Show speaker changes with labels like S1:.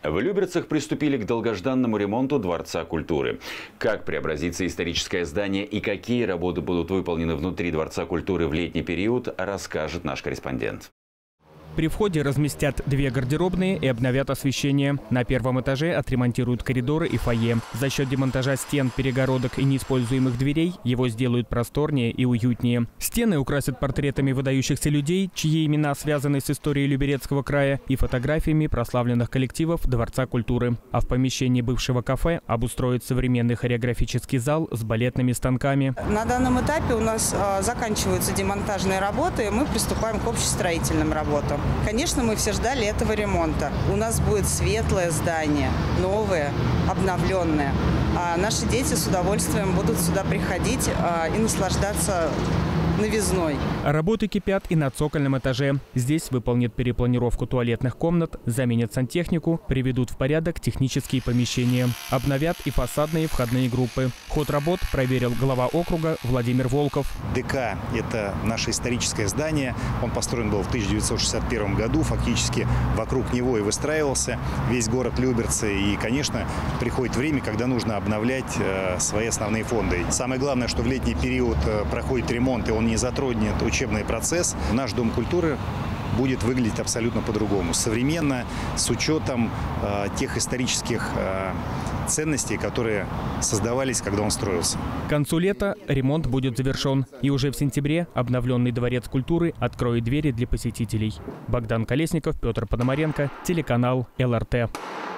S1: В Люберцах приступили к долгожданному ремонту Дворца культуры. Как преобразится историческое здание и какие работы будут выполнены внутри Дворца культуры в летний период, расскажет наш корреспондент.
S2: При входе разместят 2 гардеробные и обновят освещение. На первом этаже отремонтируют коридоры и фойе. За счет демонтажа стен, перегородок и неиспользуемых дверей его сделают просторнее и уютнее. Стены украсят портретами выдающихся людей, чьи имена связаны с историей Люберецкого края, и фотографиями прославленных коллективов Дворца культуры. А в помещении бывшего кафе обустроят современный хореографический зал с балетными станками.
S3: На данном этапе у нас заканчиваются демонтажные работы, и мы приступаем к общестроительным работам. Конечно, мы все ждали этого ремонта. У нас будет светлое здание, новое, обновленное. А наши дети с удовольствием будут сюда приходить и наслаждаться новизной.
S2: Работы кипят и на цокольном этаже. Здесь выполнят перепланировку туалетных комнат, заменят сантехнику, приведут в порядок технические помещения. Обновят и фасадные входные группы. Ход работ проверил глава округа Владимир Волков.
S4: ДК – это наше историческое здание. Он построен был в 1961 году. Фактически вокруг него и выстраивался весь город Люберцы. И, конечно, приходит время, когда нужно обновлять свои основные фонды. Самое главное, что в летний период проходит ремонт, и он не затронет учебный процесс. Наш Дом культуры будет выглядеть абсолютно по-другому. Современно, с учетом тех исторических ценностей, которые создавались, когда он строился.
S2: К концу лета ремонт будет завершен. И уже в сентябре обновленный Дворец культуры откроет двери для посетителей. Богдан Колесников, Петр Пономаренко, телеканал ЛРТ.